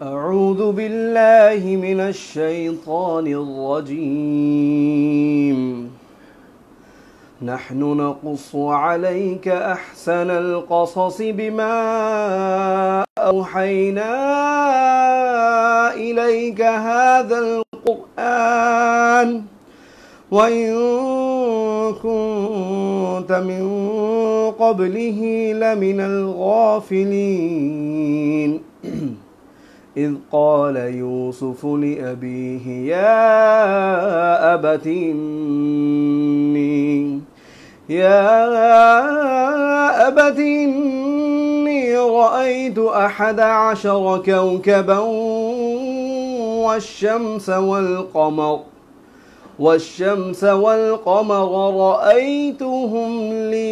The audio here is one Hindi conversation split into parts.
अऊज़ु बिल्लाहि मिनश शैतानिर रजीम। नहनु नक़ुस्सु अलैक अहसनल क़ससि बिमा औहैना इलैक हाज़ल क़ुरआन व इन कुन्त मिन क़ब्लिही लमिनल गाफ़िलीन। इज़ क़ाल यूसुफ़ लिअबीह या अबत इन्नी रअयतु अहद अशर कौकबन والشمس والقمر رأيتهم لي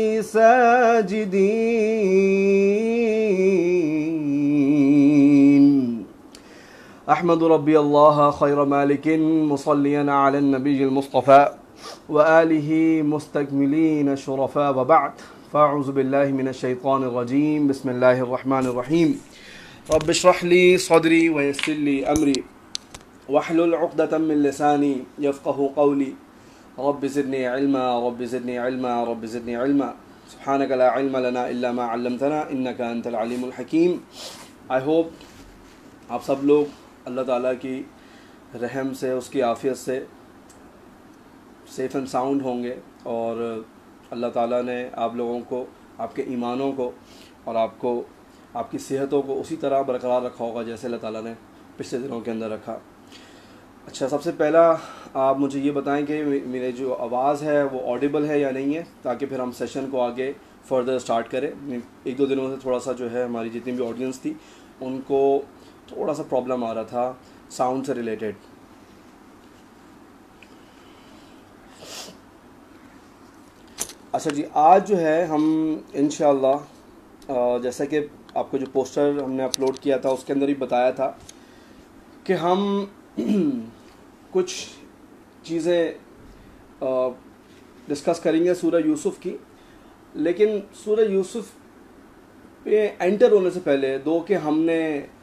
ساجدين अहमदु रब्बी अल्लाह खैर मालिकिन मुसल्लियन अला नबील मुस्तफ़ा व आलिहि मुस्तकमिलीन शुरफ़ा व बअद फ़अऊज़ु बिल्लाहि मिनश शैतानिर रजीम बिस्मिल्लाहिर रहमानिर रहीम रब्बि इश्रह ली सदरी व यस्सिर ली अमरी वहलुल उक़दतम मिन लिसानी यफ़क़हू क़ौली रब्बि ज़िदनी इल्मा रब्बि ज़िदनी इल्मा रब्बि ज़िदनी इल्मा सुब्हानका ला इल्मा लना इल्ला मा अल्लमतना इन्नका अंतल अलीमुल हकीम। आई होप आप सब लोग अल्लाह ताला की रहम से, उसकी आफ़ियत से सेफ़ एंड साउंड होंगे और अल्लाह ताला ने आप लोगों को, आपके ईमानों को और आपको, आपकी सेहतों को उसी तरह बरकरार रखा होगा जैसे अल्लाह ताला ने पिछले दिनों के अंदर रखा। अच्छा, सबसे पहला आप मुझे ये बताएं कि मेरी जो आवाज़ है वो ऑडिबल है या नहीं है, ताकि फिर हम सेशन को आगे फर्दर स्टार्ट करें। एक दो दिनों से थोड़ा सा जो है हमारी जितनी भी ऑडियंस थी उनको थोड़ा सा प्रॉब्लम आ रहा था साउंड से रिलेटेड। अच्छा जी, आज जो है हम इंशाअल्लाह जैसा कि आपको जो पोस्टर हमने अपलोड किया था उसके अंदर ही बताया था कि हम कुछ चीज़ें डिस्कस करेंगे सूरह यूसुफ़ की। लेकिन सूरह यूसुफ़ पे एंटर होने से पहले दो कि हमने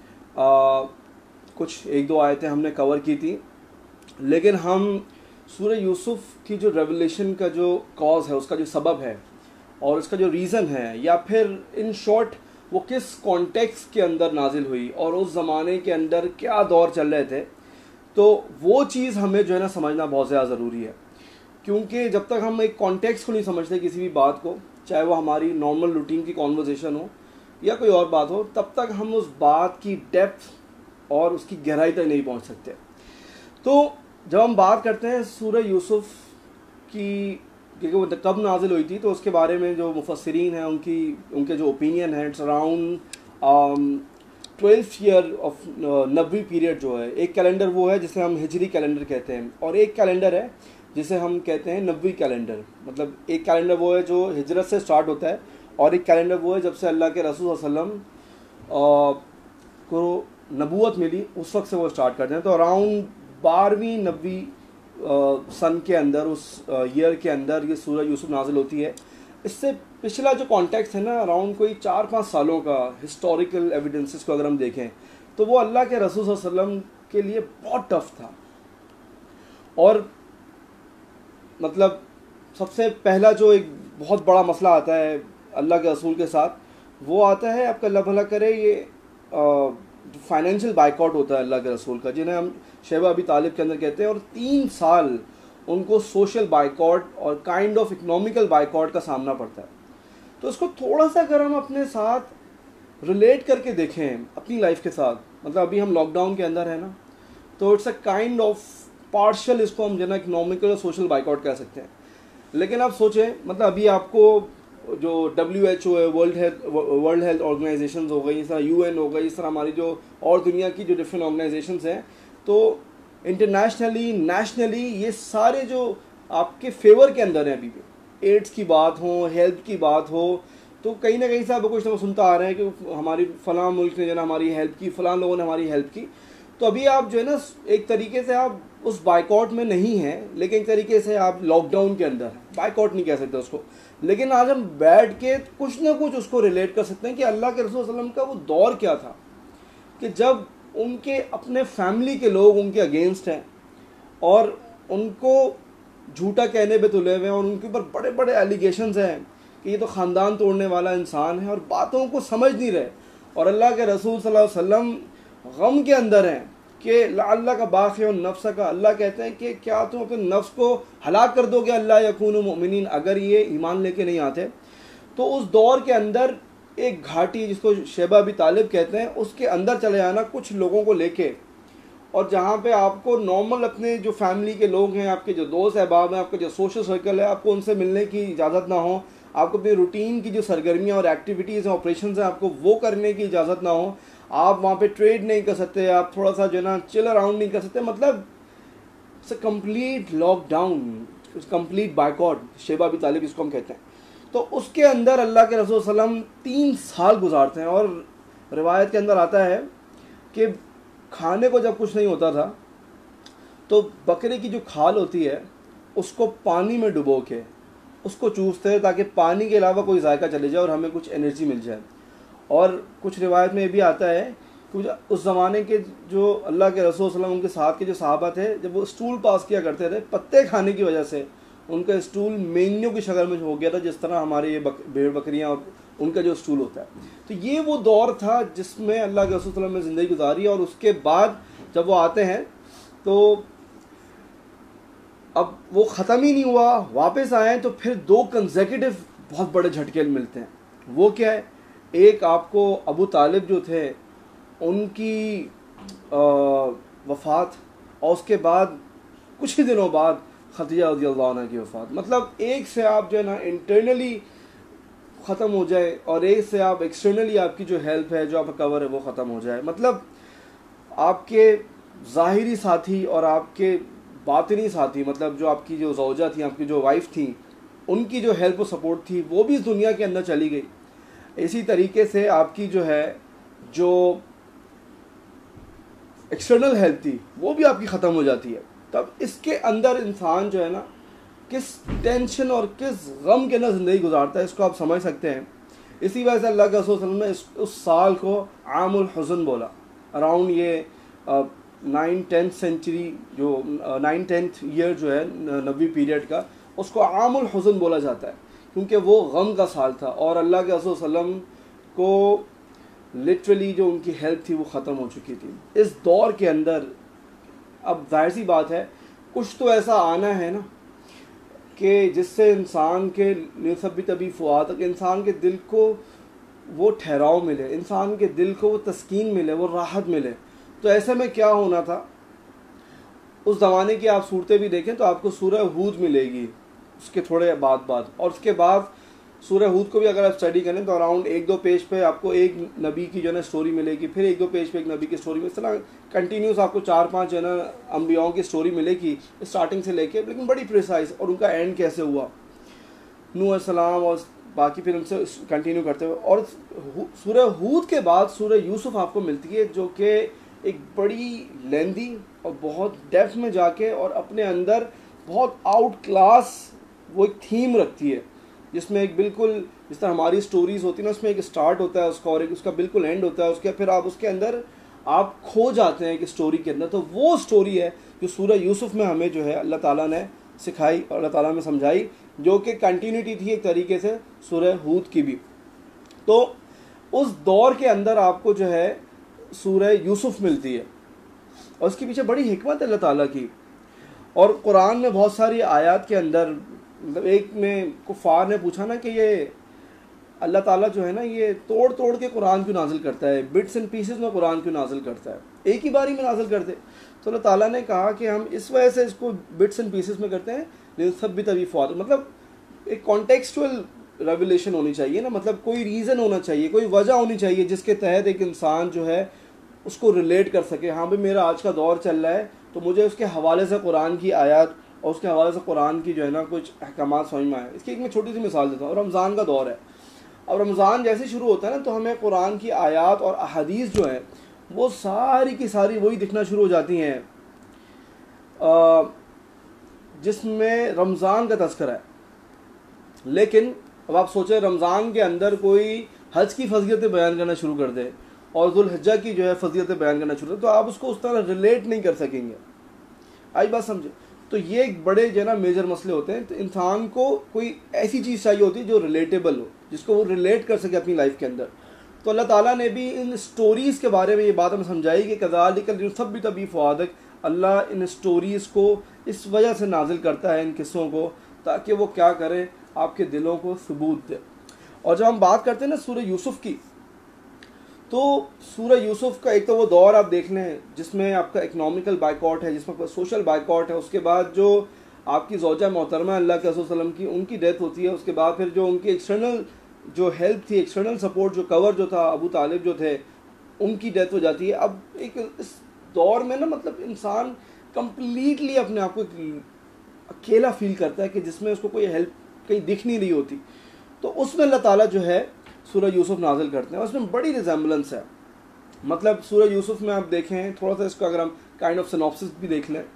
कुछ एक दो आयतें हमने कवर की थी, लेकिन हम सूरह यूसुफ़ की जो रेवलेशन का जो कॉज है, उसका जो सबब है और उसका जो रीज़न है, या फिर इन शॉर्ट वो किस कॉन्टेक्स्ट के अंदर नाजिल हुई और उस ज़माने के अंदर क्या दौर चल रहे थे, तो वो चीज़ हमें जो है ना समझना बहुत ज़्यादा ज़रूरी है। क्योंकि जब तक हम एक कॉन्टेक्स्ट को नहीं समझते किसी भी बात को, चाहे वो हमारी नॉर्मल रूटीन की कॉन्वर्जेसन हो या कोई और बात हो, तब तक हम उस बात की डेप्थ और उसकी गहराई तक नहीं पहुंच सकते। तो जब हम बात करते हैं सूरह यूसुफ़ की कि वो कब नाजिल हुई थी, तो उसके बारे में जो मुफस्सिरीन हैं उनके जो ओपिनियन है, it's around 12th year of नबवी पीरियड जो है। एक कैलेंडर वो है जिसे हम हिजरी कैलेंडर कहते हैं और एक कैलेंडर है जिसे हम कहते हैं नबवी कैलेंडर। मतलब एक कैलेंडर वो है जो हिजरत से स्टार्ट होता है और एक कैलेंडर वो है जब से अल्लाह के रसूल सल्लल्लाहु अलैहि वसल्लम को नबूवत मिली उस वक्त से वो स्टार्ट करते हैं। तो अराउंड 12वीं नबवी सन के अंदर, उस ईयर के अंदर ये सूरह यूसुफ़ नाजिल होती है। इससे पिछला जो कॉन्टेक्स्ट है ना, अराउंड कोई 4-5 सालों का हिस्टोरिकल एविडेंसेस को अगर हम देखें तो वो अल्लाह के रसूल सल्लल्लाहु अलैहि वसल्लम के लिए बहुत टफ था। और मतलब सबसे पहला जो एक बहुत बड़ा मसला आता है अल्लाह के रसूल के साथ, वो आता है, आपका अल्लाह भला करे, ये फाइनेंशियल बाइकआउट होता है अल्लाह के रसूल का, जिन्हें हम शैबा अबी तालिब के अंदर कहते हैं। और 3 साल उनको सोशल बाइकआउट और काइंड ऑफ इकोनॉमिकल बाइकआउट का सामना पड़ता है। तो इसको थोड़ा सा अगर हम अपने साथ रिलेट करके देखें अपनी लाइफ के साथ, मतलब अभी हम लॉकडाउन के अंदर है ना, तो it's a kind of partial, इसको हम जो ना इकोनॉमिकल और सोशल बाइकआउट कह सकते हैं। लेकिन आप सोचें, मतलब अभी आपको जो WHO है, वर्ल्ड हेल्थ ऑर्गेनाइजेशन हो गई, इस तरह UN हो गई, इस तरह हमारी जो और दुनिया की जो डिफरेंट ऑर्गेनाइजेशंस हैं, तो इंटरनेशनली, नेशनली, ये सारे जो आपके फेवर के अंदर हैं। अभी भी एड्स की बात हो, हेल्थ की बात हो, तो कहीं ना कहीं से आप कुछ ना सुनता आ रहे हैं कि हमारी फ़लाँ मुल्क ने जो ना हमारी हेल्प की, फ़लाँ लोगों ने हमारी हेल्प की। तो अभी आप जो है ना एक तरीके से आप उस बाइकआउट में नहीं हैं, लेकिन एक तरीके से आप लॉकडाउन के अंदर हैं। बाइकआउट नहीं कह सकते उसको, लेकिन आज हम बैठ के कुछ ना कुछ उसको रिलेट कर सकते हैं कि अल्लाह के रसूल सल्लल्लाहु अलैहि वसल्लम का वो दौर क्या था कि जब उनके अपने फैमिली के लोग उनके अगेंस्ट हैं और उनको झूठा कहने पे तुले हुए हैं और उनके ऊपर बड़े बड़े एलिगेशंस हैं कि ये तो ख़ानदान तोड़ने वाला इंसान है और बातों को समझ नहीं रहे। और अल्लाह के रसूल सल्लल्लाहु अलैहि वसल्लम गम के अंदर हैं कि अल्लाह का बाक़ी और नफ्स का, अल्लाह कहते हैं कि क्या तुम अपने नफ्स को हलाक कर दोगे अल्लाह यकूनु मुमिनीन, अगर ये ईमान लेके नहीं आते। तो उस दौर के अंदर एक घाटी जिसको शैबा अबी तालिब कहते हैं उसके अंदर चले जाना कुछ लोगों को लेके, और जहाँ पे आपको नॉर्मल अपने जो फैमिली के लोग हैं, आपके जो दोस्त अहबाब हैं, आपका जो सोशल सर्कल है, आपको उनसे मिलने की इजाज़त ना हो, आपको अपनी रूटीन की जो सरगर्मियाँ और एक्टिविटीज़ हैं, ऑपरेशंस हैं, आपको वो करने की इजाज़त ना हो, आप वहाँ पे ट्रेड नहीं कर सकते, आप थोड़ा सा जो है ना चिल अराउंड नहीं कर सकते, मतलब it's a complete lockdown, complete boycott, शैबा अबी तालिब इसको हम कहते हैं। तो उसके अंदर अल्लाह के रसूल सल्लल्लाहु अलैहि वसल्लम 3 साल गुजारते हैं। और रिवायत के अंदर आता है कि खाने को जब कुछ नहीं होता था तो बकरे की जो खाल होती है उसको पानी में डुबो के उसको चूसते हैं ताकि पानी के अलावा कोई जायका चले जाए और हमें कुछ एनर्जी मिल जाए। और कुछ रिवायत में ये भी आता है कि उस ज़माने के जो अल्लाह के रसूल सल्लल्लाहु अलैहि वसल्लम उनके साथ के जो सहाबा थे, जब वो स्टूल पास किया करते थे पत्ते खाने की वजह से उनका स्टूल मेनियों की शक्ल में हो गया था, जिस तरह हमारे ये भेड़ बकरियाँ और उनका जो स्टूल होता है। तो ये वो दौर था जिसमें अल्लाह के रसूल सल्लल्लाहु अलैहि वसल्लम ने ज़िंदगी गुजारी। और उसके बाद जब वो आते हैं तो अब वो ख़त्म ही नहीं हुआ, वापस आए तो फिर 2 कंसेक्यूटिव बहुत बड़े झटके मिलते हैं। वो क्या है, एक आपको अबू तालिब जो थे उनकी वफ़ात, और उसके बाद कुछ ही दिनों बाद खदीजा रज़ियल्लाहु अन्हा की वफ़ात। मतलब एक से आप जो है ना इंटरनली ख़त्म हो जाए और एक से आप एक्सटर्नली आपकी जो हेल्प है, जो आपका कवर है वो ख़त्म हो जाए। मतलब आपके ज़ाहिरी साथी और आपके बातिनी साथी, मतलब जो आपकी जो ज़ौजा थी, आपकी जो वाइफ थी, उनकी जो हेल्प और सपोर्ट थी वो भी इस दुनिया के अंदर चली गई। इसी तरीके से आपकी जो है जो एक्सटर्नल हेल्प थी वो भी आपकी ख़त्म हो जाती है। तब इसके अंदर इंसान जो है ना किस टेंशन और किस गम के अंदर ज़िंदगी गुजारता है, इसको आप समझ सकते हैं। इसी वजह से अल्लाह के रसूल सल्लल्लाहु अलैहि वसल्लम ने उस साल को आमुल हुज़न बोला। अराउंड ये 9th-10th सेंचुरी जो 9th-10th ईयर जो है नबी पीरियड का, उसको आमुल हुज़न बोला जाता है क्योंकि वो गम का साल था और अल्लाह के रसूल सल्लल्लाहु अलैहि वसल्लम को लिटरली जो उनकी हेल्थ थी वो ख़त्म हो चुकी थी। इस दौर के अंदर अब जाहिर सी बात है कुछ तो ऐसा आना है ना कि जिससे इंसान के निसबी तभी फ़ुआद तक इंसान के दिल को वो ठहराव मिले, इंसान के दिल को वो तस्कीन मिले, वो राहत मिले। तो ऐसे में क्या होना था, उस ज़माने की आप सूरतें भी देखें तो आपको सूरह हूद मिलेगी उसके थोड़े बाद और उसके बाद सूरह हूद को भी अगर आप स्टडी करें तो अराउंड 1-2 पेज पे आपको एक नबी की जो है ना स्टोरी मिलेगी, फिर 1-2 पेज पे एक नबी की स्टोरी में, इस तरह कंटिन्यूस आपको 4-5 जो है ना अम्बियाओं की स्टोरी मिलेगी स्टार्टिंग से लेके, लेकिन बड़ी प्रिसाइज, और उनका एंड कैसे हुआ, नूह अलैहिस्सलाम और बाकी फिर उनसे कंटिन्यू करते हुए। और सूरह हूद के बाद सूरह यूसुफ आपको मिलती है जो कि एक बड़ी लेंदी और बहुत डेप्थ में जाके और अपने अंदर बहुत आउट क्लास वो एक थीम रखती है, जिसमें एक बिल्कुल जिस तरह हमारी स्टोरीज़ होती है ना, उसमें एक स्टार्ट होता है उसका और एक उसका बिल्कुल एंड होता है उसके, फिर आप उसके अंदर आप खो जाते हैं एक स्टोरी के अंदर। तो वो स्टोरी है जो सूरह यूसुफ में हमें जो है अल्लाह ताला ने सिखाई और अल्लाह ताला ने समझाई, जो कि कंटिन्यूटी थी एक तरीके से सूरह हूद की भी। तो उस दौर के अंदर आपको जो है सूरह यूसुफ मिलती है और उसके पीछे बड़ी हिकमत है अल्लाह ताला की। और कुरान में बहुत सारी आयत के अंदर, मतलब एक में कुफार ने पूछा ना कि ये अल्लाह ताला जो है ना ये तोड़ तोड़ के कुरान क्यों नाजिल करता है, बिट्स एंड पीसेस में कुरान क्यों नाजिल करता है, एक ही बारी में नाजिल कर दे। तो अल्लाह ताला ने कहा कि हम इस वजह से इसको बिट्स एंड पीसेस में करते हैं, लेकिन सब भी तभी फ़ौत, मतलब एक कॉन्टेक्चुअल रेवलेशन होनी चाहिए ना, मतलब कोई रीज़न होना चाहिए, कोई वजह होनी चाहिए जिसके तहत एक इंसान जो है उसको रिलेट कर सके। हाँ भाई मेरा आज का दौर चल रहा है तो मुझे उसके हवाले से कुरान की आयत और उसके हवाले से कुरान की जो है ना कुछ अहकामात समझ में आए। इसकी एक मैं छोटी सी मिसाल देता हूँ। रमज़ान का दौर है, अब रमज़ान जैसे शुरू होता है ना तो हमें कुरान की आयत और अहादीस जो है वो सारी की सारी वही दिखना शुरू हो जाती हैं जिसमें रमज़ान का तज़किरा है। लेकिन अब आप सोचें रमज़ान के अंदर कोई हज की फजीलतें बयान करना शुरू कर दे और जुल्हिज्जा की जो है फजीलत बयान करना शुरू, तो आप उसको उस तरह रिलेट नहीं कर सकेंगे। आई बात समझे? तो ये एक बड़े जो है ना मेजर मसले होते हैं। तो इंसान को कोई ऐसी चीज़ चाहिए होती है जो रिलेटेबल हो, जिसको वो रिलेट कर सके अपनी लाइफ के अंदर। तो अल्लाह ताला ने भी इन स्टोरीज़ के बारे में ये बात हमें समझाई कि कज़ालिकल सब भी तभी फ़ुआदक, अल्लाह इन स्टोरीज़ को इस वजह से नाजिल करता है, इन किस्सों को, ताकि वो क्या करे, आपके दिलों को सबूत दे। और जब हम बात करते हैं ना सूरह यूसुफ की, तो सूरह यूसुफ का एक तो वो दौर आप देख लें जिसमें आपका इकनॉमिकल बाइकआउट है, जिसमें सोशल बाइकआउट है, उसके बाद जो आपकी ज़ौजा मोहतरमा अल्लाह के रसूल सल्लल्लाहु अलैहि वसल्लम की उनकी डेथ होती है, उसके बाद फिर जो उनकी एक्सटर्नल जो हेल्प थी, एक्सटर्नल सपोर्ट जो कवर जो था, अबू तालिब जो थे, उनकी डेथ हो जाती है। अब एक इस दौर में ना मतलब इंसान कम्प्लीटली अपने आप को अकेला फील करता है कि जिसमें उसको कोई हेल्प कहीं दिख नहीं रही होती। तो उसमें अल्लाह ताला जो है सूरह यूसुफ नाजिल करते हैं। उसमें बड़ी रिजेम्बलेंस है। मतलब सूरह यूसुफ में आप देखें थोड़ा सा, इसको अगर हम काइंड ऑफ सिनॉप्सिस भी देख लें,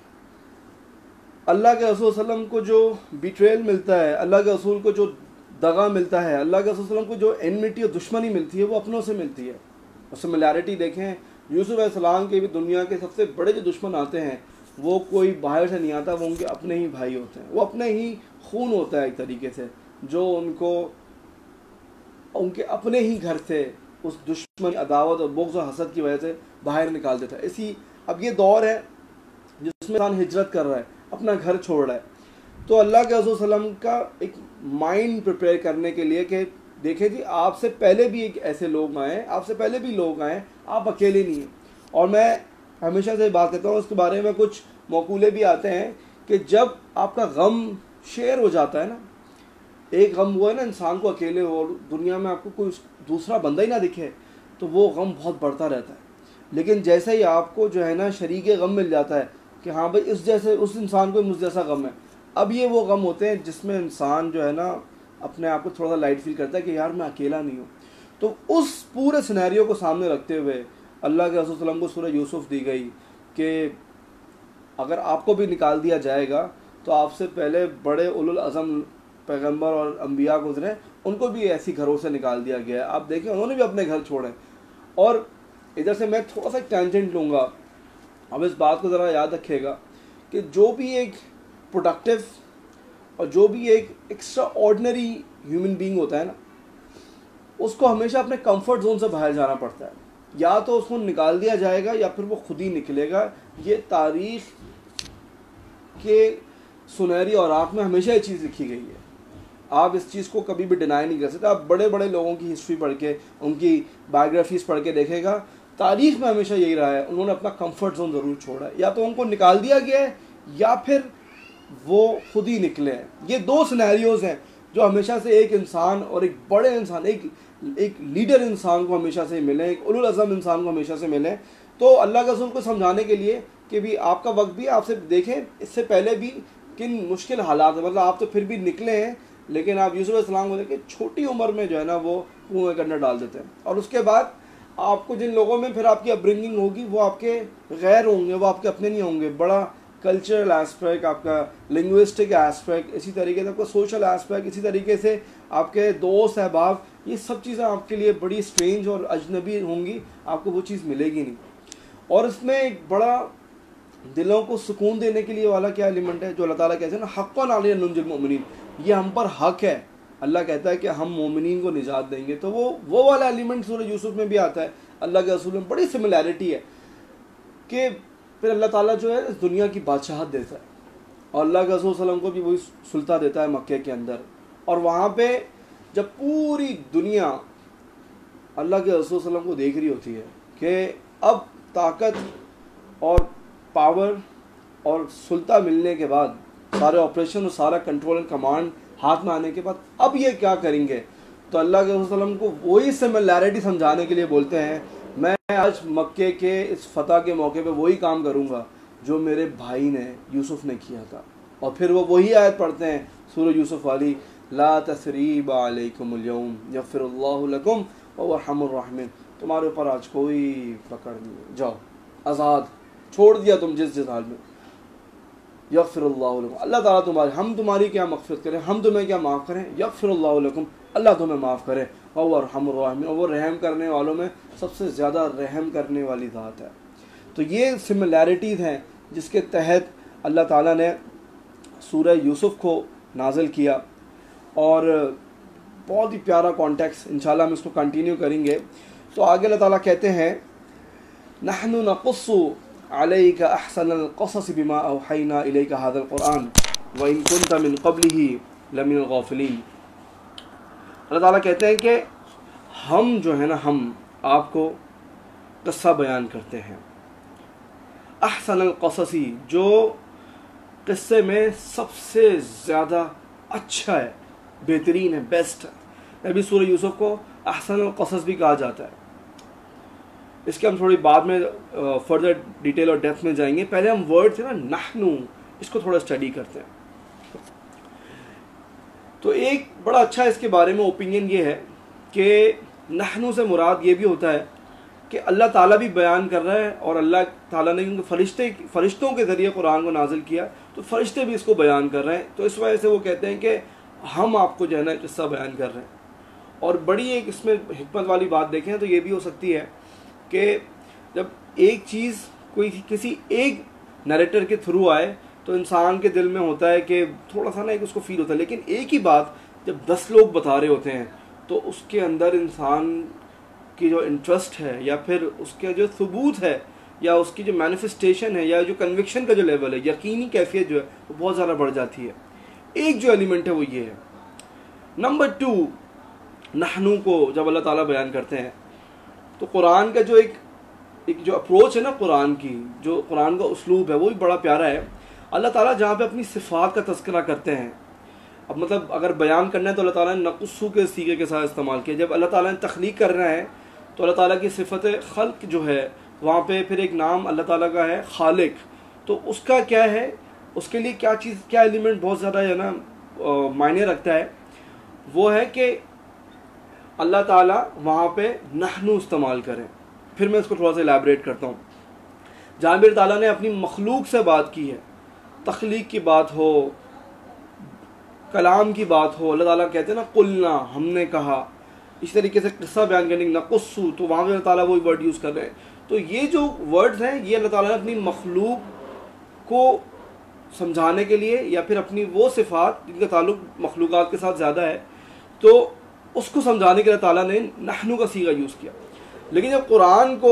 अल्लाह के रसूल सल्लम को जो बिट्रेयल मिलता है, अल्लाह के रसूल को जो दगा मिलता है, अल्लाह के रसूल सल्लम को जो एनमिटी और दुश्मनी मिलती है, वो अपनों से मिलती है। और सिमिलैरिटी देखें, यूसुफ अलैहिस्सलाम के भी दुनिया के सबसे बड़े जो दुश्मन आते हैं वो कोई बाहर से नहीं आता, वो उनके अपने ही भाई होते हैं, वो अपने ही खून होता है एक तरीके से, जो उनको उनके अपने ही घर से उस दुश्मन अदावत और बुग़्ज़ और हसद की वजह से बाहर निकाल देता है। इसी अब ये दौर है जिसमें इंसान हिजरत कर रहा है, अपना घर छोड़ रहा है। तो अल्लाह के रसूल सल्लम का एक माइंड प्रिपेयर करने के लिए कि देखें जी, आपसे पहले भी एक ऐसे लोग आए, आपसे पहले भी लोग आए, आप अकेले नहीं हैं। और मैं हमेशा से बात करता हूँ, उसके बारे में कुछ मौकूले भी आते हैं कि जब आपका गम शेयर हो जाता है ना, एक गम हुआ है ना इंसान को अकेले हो, दुनिया में आपको कोई दूसरा बंदा ही ना दिखे, तो वो गम बहुत बढ़ता रहता है। लेकिन जैसे ही आपको जो है ना शरीके गम मिल जाता है कि हाँ भाई इस जैसे उस इंसान को मुझ जैसा गम है, अब ये वो गम होते हैं जिसमें इंसान जो है ना अपने आप को थोड़ा सा लाइट फील करता है कि यार मैं अकेला नहीं हूँ। तो उस पूरे सिनेरियो को सामने रखते हुए अल्लाह के रसूल सल्लल्लाहु अलैहि वसल्लम को सूरह यूसुफ दी गई कि अगर आपको भी निकाल दिया जाएगा तो आपसे पहले बड़े उलुल अज़म पैगंबर और अंबिया गुजरे, उनको भी ऐसी घरों से निकाल दिया गया है। आप देखें उन्होंने भी अपने घर छोड़े। और इधर से मैं थोड़ा सा टेंजेंट लूँगा, अब इस बात को ज़रा याद रखिएगा कि जो भी एक प्रोडक्टिव और जो भी एक एक्स्ट्रा ऑर्डिनरी ह्यूमन बीइंग होता है ना, उसको हमेशा अपने कंफर्ट जोन से बाहर जाना पड़ता है। या तो उसको निकाल दिया जाएगा या फिर वो खुद ही निकलेगा। ये तारीख के सुनहरी औराक में हमेशा ये चीज़ लिखी गई है। आप इस चीज़ को कभी भी डिनाई नहीं कर सकते। आप बड़े बड़े लोगों की हिस्ट्री पढ़ के, उनकी बायोग्राफीज पढ़ के देखेगा, तारीख में हमेशा यही रहा है, उन्होंने अपना कंफर्ट जोन ज़रूर छोड़ा है। या तो उनको निकाल दिया गया है या फिर वो खुद ही निकले हैं। ये दो सिनेरियोज़ हैं जो हमेशा से एक इंसान और एक बड़े इंसान, एक लीडर इंसान को हमेशा से मिले, एक उलुल अज़म इंसान को हमेशा से मिले। तो अल्लाह के रसूल को समझाने के लिए कि भी आपका वक्त भी, आपसे देखें इससे पहले भी किन मुश्किल हालात है, मतलब आप तो फिर भी निकले हैं, लेकिन आप यूसुफ अलैहिस्सलाम को देखें छोटी उम्र में जो है ना वो कुएं के अंदर डाल देते हैं। और उसके बाद आपको जिन लोगों में फिर आपकी अपब्रिंगिंग होगी वो आपके गैर होंगे, वो आपके अपने नहीं होंगे। बड़ा कल्चरल एस्पेक्ट, आपका लिंग्विस्टिक एस्पेक्ट, इसी तरीके से आपका सोशल एस्पेक्ट, इसी तरीके से आपके दोस्त अहबाब, ये सब चीज़ें आपके लिए बड़ी स्ट्रेंज और अजनबी होंगी, आपको वो चीज़ मिलेगी नहीं। और इसमें एक बड़ा दिलों को सुकून देने के लिए वाला क्या एलिमेंट है, जो अल्लाह ताला कहते हैं ना, हक़्क़न अलैना नुंजिल मोमिनीन, ये हम पर हक है। अल्लाह कहता है कि हम मोमिनीन को निजात देंगे। तो वो वाला एलिमेंट सूरह यूसुफ में भी आता है। अल्लाह के रसूल में बड़ी सिमिलैरिटी है कि फिर अल्लाह ताला जो है इस दुनिया की बादशाहत देता है और अल्लाह के रसूल सल्लम को भी वही सुल्ता देता है मक्के के अंदर। और वहाँ पे जब पूरी दुनिया अल्लाह के रसूल सल्लम को देख रही होती है कि अब ताकत और पावर और सुल्ता मिलने के बाद, सारे ऑपरेशन और सारा कंट्रोल एंड कमांड हाथ में आने के बाद अब ये क्या करेंगे, तो अल्लाह के रसूल सल्लम को वही सिमिलैरिटी समझाने के लिए बोलते हैं, मैं आज मक्के के इस फतह के मौके पे वही काम करूँगा जो मेरे भाई ने, यूसुफ ने किया था। और फिर वो वही आयत पढ़ते हैं सूरह यूसुफ वाली, ला तसरीब अलैकुमुल यौम यग़फ़िरुल्लाहु लकुम व अरहमुर राहिमीन, तुम्हारे ऊपर आज कोई पकड़ नहीं है, जाओ आज़ाद, छोड़ दिया तुम जिस हाल में। यग़फ़िरुल्लाहु लकुम, अल्लाह ताला तुम्हारी, हम तुम्हारी क्या मग़फ़िरत करें, हम तुम्हें क्या माफ़ करें, यग़फ़िरुल्लाहु लकुम, अल्लाह तुम्हें माफ़ करे। वहुव अरहमुर राहिमीन, और वो रहम करने वालों में सबसे ज़्यादा रहम करने वाली ज़ात है। तो ये सिमिलैरिटीज़ हैं जिसके तहत अल्लाह ताला ने सूरह यूसुफ को नाज़िल किया, और बहुत ही प्यारा कॉन्टेक्स्ट, इंशाल्लाह हम इसको कंटिन्यू करेंगे। तो आगे अल्लाह ताला कहते हैं, नहनु नक़ुस्सु अलैका अहसनल क़सस बिमा औहैना इलैका हाज़ल क़ुरआन व इन कुन्त मिन क़ब्लिही लमिनल गाफ़िलीन। अल्लाह ताला कहते हैं कि हम जो है ना, हम आपको क़स्सा बयान करते हैं, अहसनल क़ससी, जो क़स्से में सबसे ज़्यादा अच्छा है, बेहतरीन है, बेस्ट है। अभी सूरह यूसुफ को अहसनुल क़सस भी कहा जाता है। इसके हम थोड़ी बाद में फर्दर डिटेल और डेप्थ में जाएंगे। पहले हम वर्ड थे ना नहनु, इसको थोड़ा स्टडी करते हैं। तो एक बड़ा अच्छा इसके बारे में ओपिनियन ये है कि नहनु से मुराद ये भी होता है कि अल्लाह ताला भी बयान कर रहा है, और अल्लाह ताला ने क्योंकि फ़रिश्तों के ज़रिए कुरान को नाजिल किया, तो फ़रिश्ते भी इसको बयान कर रहे हैं। तो इस वजह से वो कहते हैं कि हम आपको जो है ना किस्सा बयान कर रहे हैं। और बड़ी एक इसमें हिकमत वाली बात देखें तो ये भी हो सकती है कि जब एक चीज़ कोई किसी एक नरेटर के थ्रू आए तो इंसान के दिल में होता है कि थोड़ा सा ना एक उसको फील होता है, लेकिन एक ही बात जब 10 लोग बता रहे होते हैं तो उसके अंदर इंसान की जो इंटरेस्ट है, या फिर उसके जो सबूत है, या उसकी जो मैनिफेस्टेशन है, या जो कन्विक्शन का जो लेवल है, यकीनी कैफियत जो है, वो बहुत ज़्यादा बढ़ जाती है। एक जो एलिमेंट है वो ये है। नंबर 2, नहनु को जब अल्लाह ताला बयान करते हैं तो कुरान का जो एक जो अप्रोच है ना, कुरान की जो कुरान का उसलूब है, वो भी बड़ा प्यारा है। अल्लाह ताला जहाँ पे अपनी सिफ़ात का तज़किरा करते हैं, अब मतलब अगर बयान करना है तो अल्लाह ताला ने नक़ुस्सु के सीगे के साथ इस्तेमाल किया। जब अल्लाह ताला ने तख्लीक करना है तो अल्लाह ताला की सिफ़त खल्क़ जो है, वहाँ पे फिर एक नाम अल्लाह ताला का है खालिक। तो उसका क्या है, उसके लिए क्या चीज़, क्या एलिमेंट बहुत ज़्यादा है ना मायने रखता है, वो है कि अल्लाह ताला वहाँ पे नहनु इस्तेमाल करें। फिर मैं इसको थोड़ा सा इलैबोरेट करता हूँ। जहाँ भी ताला ने अपनी मखलूक से बात की है, तख्लीक की बात हो, कलाम की बात हो, अल्लाह ताला कहते हैं ना कुलना, हमने कहा। इस तरीके से किस्सा बयान करने की नक़ुस्सु, तो वहाँ पे अल्लाह ताला वही वर्ड यूज़ कर रहे हैं। तो ये जो वर्ड्स हैं ये अल्लाह ताला ने अपनी मखलूक को समझाने के लिए, या फिर अपनी वो सिफ़ात जिनका ताल्लुक मखलूक़ात के साथ ज़्यादा है, तो उसको समझाने के लिए ताला ने नहनु का सीगा यूज़ किया। लेकिन जब कुरान को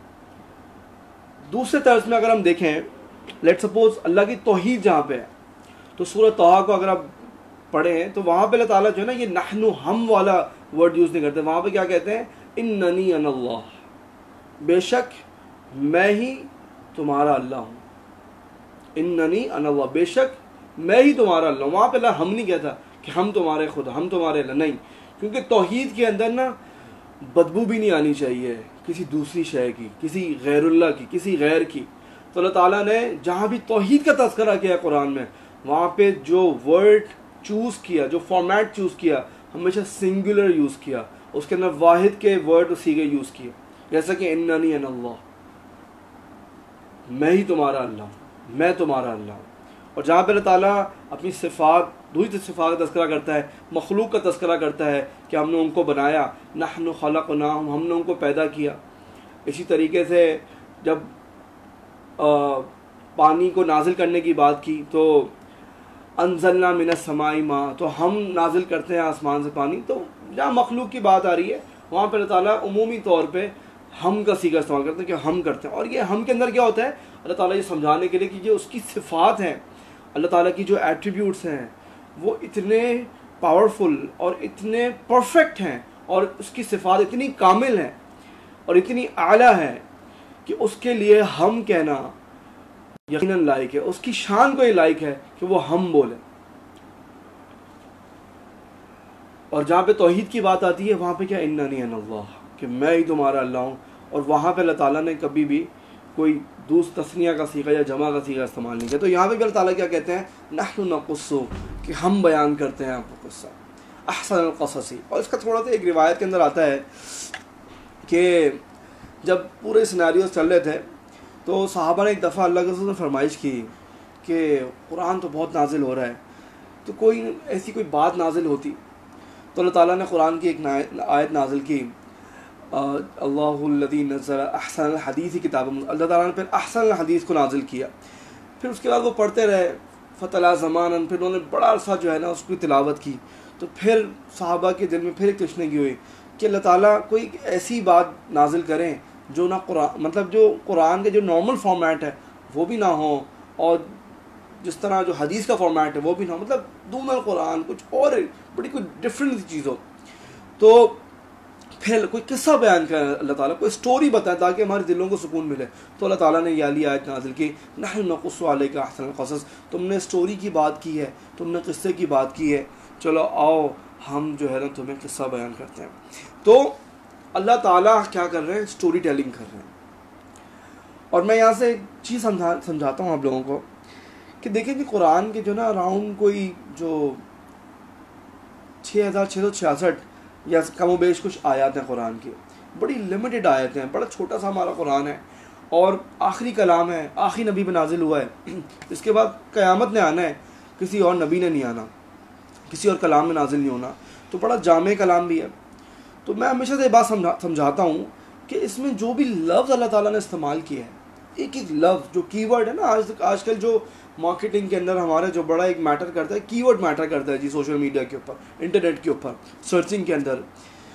दूसरे तर्ज में अगर हम देखें, लेट सपोज अल्लाह की तौहीद जहाँ पे है, तो सूरह तौहा को अगर आप पढ़ें तो वहाँ पे अल्लाह ताला जो है ना ये नहनु, हम वाला वर्ड यूज़ नहीं करते। वहाँ पे क्या कहते हैं, इन्ननी अनल्लाह, बेशक मैं ही तुम्हारा अल्लाह हूँ। इन्ननी अनल्लाह, बेशक मैं ही तुम्हारा अल्लाह। वहाँ पे अल्लाह हम नहीं कहता कि हम तुम्हारे खुद, हम तुम्हारे अल्लाह, नहीं, क्योंकि तौहीद के अंदर ना बदबू भी नहीं आनी चाहिए किसी दूसरी शय की, किसी गैरुल्लाह की, किसी गैर की। तो अल्लाह ताला ने जहाँ भी तौहीद का तज़किरा किया कुरान में, वहाँ पे जो वर्ड चूज़ किया, जो फॉर्मेट चूज़ किया, हमेशा सिंगुलर यूज़ किया, उसके अंदर वाहिद के वर्ड और सीगे यूज़ किए। जैसा कि इन्ननी अनल्लाह, मैं ही तुम्हारा अल्लाह, मैं तुम्हारा अल्लाह। और जहाँ पे अल्लाह ताला अपनी सिफ़ात, दूसरी सिफ़ात का तज़किरा करता है, मखलूक का तज़किरा करता है कि हमने उनको बनाया, नहनु खलक़नाहुम, हमने उनको पैदा किया। इसी तरीके से जब पानी को नाजिल करने की बात की तो अनज़लना मिनस समाई माँ, तो हम नाजिल करते हैं आसमान से पानी। तो जहाँ मखलूक की बात आ रही है वहाँ पर अल्लाह ताला उमूमी तौर पे हम का सीगा इस्तेमाल करते हैं कि हम करते हैं। और ये हम के अंदर क्या होता है, अल्लाह ताला ये समझाने के लिए कि जो उसकी सिफ़ात हैं, अल्लाह ताला की जो एट्रीब्यूट्स हैं, वो इतने पावरफुल और इतने परफेक्ट हैं, और उसकी सिफ़ात इतनी कामिल हैं और इतनी आला है कि उसके लिए हम कहना यकीनन लायक है, उसकी शान को ये लायक है कि वो हम बोले। और जहाँ पे तौहीद की बात आती है वहाँ पे क्या, इन्ननी अनल्लाह, कि मैं ही तुम्हारा अल्लाह हूँ। और वहाँ पे अल्लाह ताला ने कभी भी कोई दूस तस्निया का सीगा या जमा का सीगा इस्तेमाल नहीं किया। तो यहाँ पे भी अल्लाह ताला क्या कहते हैं, नहनु नक़ुस्सु, कि हम बयान करते हैं आपको किस्सा, अहसनुल क़ससी। और इसका थोड़ा सा एक रिवायत के अंदर आता है कि जब पूरे सिनेरियो चल रहे थे तो सहाबा ने एक दफ़ा अल्लाह के रसूल ने फरमाइश की कि कुरान तो बहुत नाजिल हो रहा है, तो कोई ऐसी कोई बात नाजिल होती तो अल्लाह ताला ने कुरान की एक आयत नाजिल की, अल्लाहुल्लज़ी नज़्ज़ल अहसन हदीस किताब, अल्लाह ताला ने फिर अहसन हदीस को नाजिल किया। फिर उसके बाद वो पढ़ते रहे फ़तला ज़मानन, फिर उन्होंने बड़ा अरसा जो है ना उसकी तिलावत की। तो फिर सहाबा के दिल में फिर एक तशनगी हुई कि अल्लाह ताला कोई ऐसी बात नाजिल करें जो ना कुरान, मतलब जो कुरान के जो नॉर्मल फॉर्मेट है वो भी ना हो, और जिस तरह जो हदीस का फॉर्मेट है वो भी ना हो, मतलब दूना कुरान कुछ और बड़ी कोई डिफरेंट चीज़ हो। तो फिर कोई किस्सा बयान करें अल्लाह ताला, कोई स्टोरी बताए ताकि हमारे दिलों को सुकून मिले। तो अल्लाह ताला ने ये वाली आयत नाज़िल की, नहनु नक़ुस्सु अलैका अहसनल क़सस, तुमने स्टोरी की बात की है, तुमने किस्से की बात की है, चलो आओ हम जो है ना तुम्हें किस्सा बयान करते हैं। तो अल्लाह ताला क्या कर रहे हैं, स्टोरी टेलिंग कर रहे हैं। और मैं यहाँ से एक चीज़ समझाता हूँ आप लोगों को कि देखिए कि कुरान के जो ना अराउंड कोई जो 6666 या कम बेश कुछ आयत हैं कुरान की, बड़ी लिमिटेड आयत हैं, बड़ा छोटा सा हमारा कुरान है और आखिरी कलाम है, आखिरी नबी पे नाजिल हुआ है। इसके बाद क़यामत ने आना है, किसी और नबी ने नहीं आना, किसी और कलाम में नाजिल नहीं होना, तो बड़ा जामे कलाम भी है। तो मैं हमेशा से ये बात समझाता हूँ कि इसमें जो भी लफ्ज़ अल्लाह ताला ने इस्तेमाल किया है, एक एक लफ्ज़ जो कीवर्ड है ना, आजकल जो मार्केटिंग के अंदर हमारे जो बड़ा एक मैटर करता है, कीवर्ड मैटर करता है जी, सोशल मीडिया के ऊपर, इंटरनेट के ऊपर, सर्चिंग के अंदर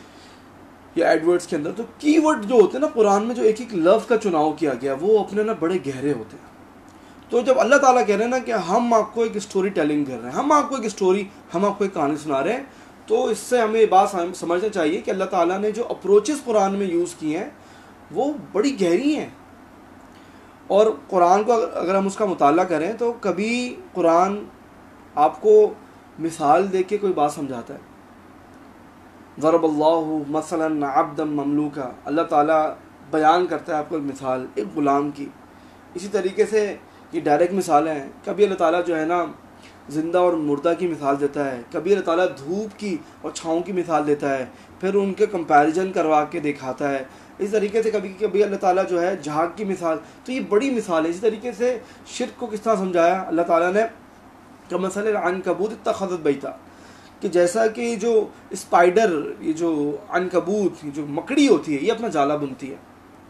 या एडवर्ड्स के अंदर। तो कीवर्ड जो होते हैं ना कुरान में, जो एक एक लफ्ज़ का चुनाव किया गया वो अपने ना बड़े गहरे होते हैं। तो जब अल्लाह ताला कह रहे हैं ना कि हम आपको एक स्टोरी टेलिंग कर रहे हैं, हम आपको एक स्टोरी, हम आपको एक कहानी सुना रहे हैं, तो इससे हमें ये बात समझना चाहिए कि अल्लाह ताला ने जो अप्रोचेस कुरान में यूज़ किए हैं वो बड़ी गहरी हैं। और कुरान को अगर हम उसका मुताला करें तो कभी कुरान आपको मिसाल दे के कोई बात समझाता है। ज़रबल्लाहु मसलन अब्दम ममलूका, अल्लाह ताला बयान करता है आपको एक मिसाल एक ग़ुलाम की। इसी तरीके से ये डायरेक्ट मिसालें हैं। कभी अल्लाह ताला जो है ना ज़िंदा और मुर्दा की मिसाल देता है, कभी अल्लाह ताला धूप की और छाँव की मिसाल देता है, फिर उनके कंपैरिजन करवा के दिखाता है। इस तरीके से कभी कभी अल्लाह ताला जो है झाग की मिसाल, तो ये बड़ी मिसाल है। इसी तरीके से शिर्क को किस तरह समझाया अल्लाह ताला ने, कमसल अनकबूत इत्तखज़त बैता, कि जैसा कि जो स्पाइडर, ये जो अनकबूत, जो मकड़ी होती है, ये अपना जाला बुनती है।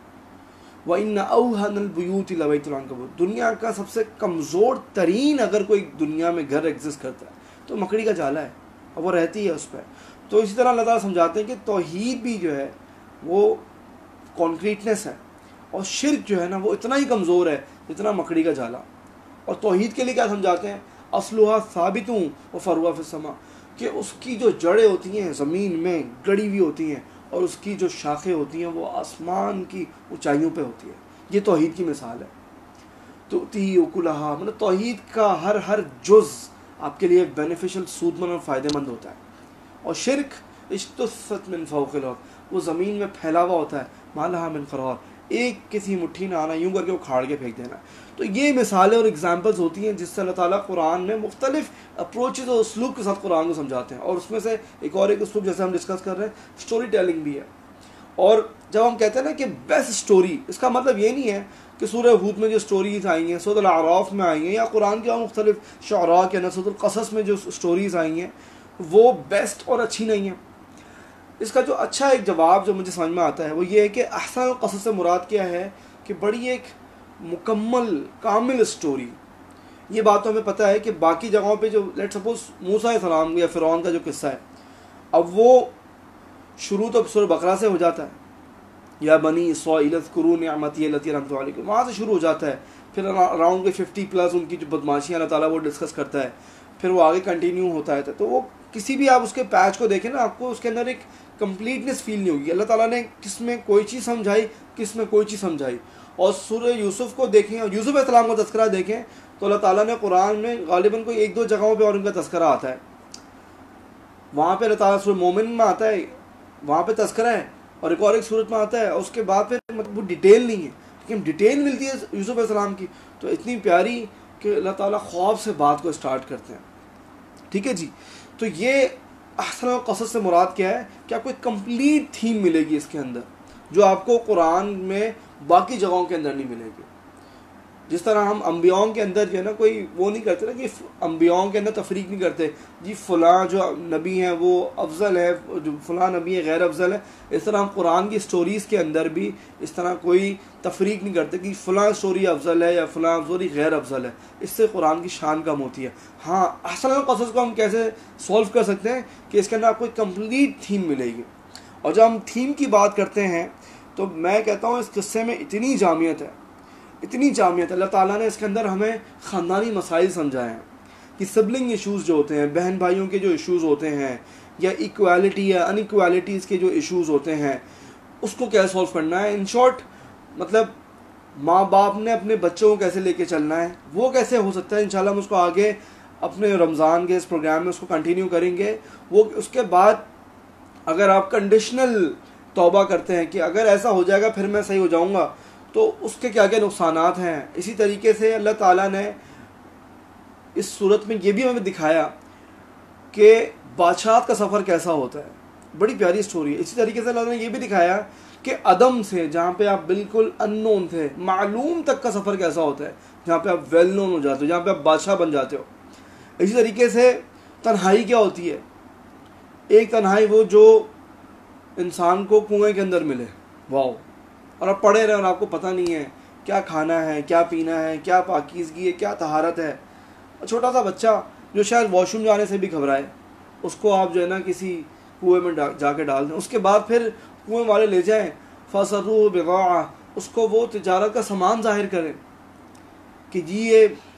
व इन्ना औहनल बुयूति लबैतुल अनकबूत, दुनिया का सबसे कमज़ोर तरीन अगर कोई दुनिया में घर एग्जिस्ट करता है तो मकड़ी का जाला है और वो रहती है उस पर। तो इसी तरह अल्लाह ताला समझाते हैं कि तौहीद भी जो है वो कॉन्क्रीटनेस है, और शिर्क जो है ना वो इतना ही कमज़ोर है जितना मकड़ी का जाला। और तौहीद के लिए क्या समझाते हैं, असलुहा साबितूं व फरुआ फिस्समा, कि उसकी जो जड़ें होती हैं ज़मीन में गड़ी हुई होती हैं और उसकी जो शाखें होती हैं वो आसमान की ऊंचाइयों पे होती है। ये तौहीद की मिसाल है। तो तीकुलहा, मतलब तौहीद का हर जुज़ आपके लिए बेनिफिशियल, सूदमंद और फ़ायदेमंद होता है। और शिर्क इश्तुस्सत मिन फ़ौक़िल अर्ज़, वो ज़मीन में फैला हुआ होता है, मालहा मिन क़रार, एक किसी मुट्ठी में आना, यूँ करके उखाड़ के फेंक देना। तो ये मिसालें और एग्जांपल्स होती हैं जिससे अल्लाह ताला कुरान में मुख्तलिफ अप्रोचेज़ और उसलूब के साथ कुरान को समझाते हैं। और उसमें से एक और एक उसलूब जैसे हम डिस्कस कर रहे हैं, स्टोरी टेलिंग भी है। और जब हम कहते हैं ना कि बेस्ट स्टोरी, इसका मतलब ये नहीं है कि सूरह हूद में जो स्टोरीज़ आई हैं, सूरह अल-आराफ में आई हैं, या कुरान के और मुख्तलिफ शुअरा के अंदर सूरह अल-क़सस में जो स्टोरीज़ आई हैं वो बेस्ट और अच्छी नहीं हैं। इसका जो अच्छा एक जवाब जो मुझे समझ में आता है वो ये है कि अहसन क़सस से मुराद क्या है कि बड़ी एक मुकम्मल कामिल स्टोरी। ये बात तो हमें पता है कि बाकी जगहों पे जो लेट सपोज मूसा अलैहिस्सलाम या फ़िरौन का जो किस्सा है, अब वो शुरू तो सूरह बकरा से हो जाता है, या बनी इस्राईल उज़्कुरू निअमती अल्लती अनअमतु अलैकुम, वहाँ से शुरू हो जाता है। फिर अराउंड के 50+ उनकी जो बदमाशियाँ अल्लाह ताला वो डिस्कस करता है, फिर वो आगे कंटिन्यू होता है। तो वो किसी भी आप उसके पैच को देखें ना, आपको उसके अंदर एक कंप्लीटनेस फील नहीं होगी। अल्लाह ताला ने किस में कोई चीज़ समझाई, किस में कोई चीज़ समझाई। और सूरह यूसुफ को देखें और यूसुफ अलैहिस्सलाम का तज़किरा देखें तो अल्लाह ताला ने कुरान में गालिबन कोई 1-2 जगहों पे और उनका तज़किरा आता है। वहाँ पे अल्लाह ताला सूरह मोमिन में आता है, वहाँ पे तज़किरा है, और एक सूरत में आता है, और उसके बाद फिर मतलब वो डिटेल नहीं है, लेकिन डिटेल मिलती है यूसुफ अलैहिस्सलाम की, तो इतनी प्यारी कि अल्लाह ताला ख्वाब से बात को स्टार्ट करते हैं। ठीक है जी। तो ये अहसन क़सस से मुराद क्या है कि आपको एक कंप्लीट थीम मिलेगी इसके अंदर, जो आपको कुरान में बाकी जगहों के अंदर नहीं मिलेगी। जिस तरह हम अम्बियाओं के अंदर जो है ना कोई वो नहीं करते ना कि अम्बियाओं के अंदर तफरीक नहीं करते जी फ़लाँ जो नबी हैं वो अफजल है, जो फ़लाँ नबी है गैर अफजल है, इस तरह हम कुरान की स्टोरीज़ के अंदर भी इस तरह कोई तफरीक नहीं करते कि फ़लाँ स्टोरी अफजल है या फ़लाँ स्टोरी गैर अफजल है। इससे कुरान की शान कम होती है। हाँ, अहसन क़सस को हम कैसे सॉल्व कर सकते हैं कि इसके अंदर आपको एक कम्प्लीट थीम मिलेगी। और जब हम थीम की बात करते हैं तो मैं कहता हूँ इस किस्से में इतनी जामियत है, इतनी जामियत। अल्लाह ताला ने इसके अंदर हमें ख़ानदानी मसाइल समझाए हैं कि सिबलिंग इश्यूज़ जो होते हैं, बहन भाइयों के जो इश्यूज़ होते हैं, या इक्वालिटी या अनइक्वालिटीज़ के जो इश्यूज़ होते हैं, उसको कैसे सॉल्व करना है। इन शॉर्ट मतलब माँ बाप ने अपने बच्चों को कैसे लेके चलना है, वो कैसे हो सकता है। इंशाल्लाह हम उसको आगे अपने रमज़ान के इस प्रोग्राम में उसको कंटिन्यू करेंगे। वो उसके बाद अगर आप कंडीशनल तौबा करते हैं कि अगर ऐसा हो जाएगा फिर मैं सही हो जाऊँगा, तो उसके क्या क्या नुकसानात हैं। इसी तरीके से अल्लाह ताला ने इस सूरत में ये भी हमें दिखाया कि बादशाह का सफ़र कैसा होता है, बड़ी प्यारी स्टोरी है। इसी तरीके से अल्लाह ने ये भी दिखाया कि अदम से, जहाँ पे आप बिल्कुल अननोन थे, मालूम तक का सफ़र कैसा होता है, जहाँ पे आप वेल नोन हो जाते हो, जहाँ पे आप बादशाह बन जाते हो। इसी तरीके से तन्हाई क्या होती है। एक तन्हाई वो जो इंसान को कुएं के अंदर मिले, वाओ, और आप पड़े रहे और आपको पता नहीं है क्या खाना है, क्या पीना है, क्या पाकीज़गी है, क्या तहारत है। छोटा सा बच्चा जो शायद वॉशरूम जाने से भी घबराए, उसको आप जो है ना किसी कुएं में जाके डाल दें, उसके बाद फिर कुएं वाले ले जाएं, फसरू बिग़ा, उसको वो तिजारत का सामान जाहिर करें कि जी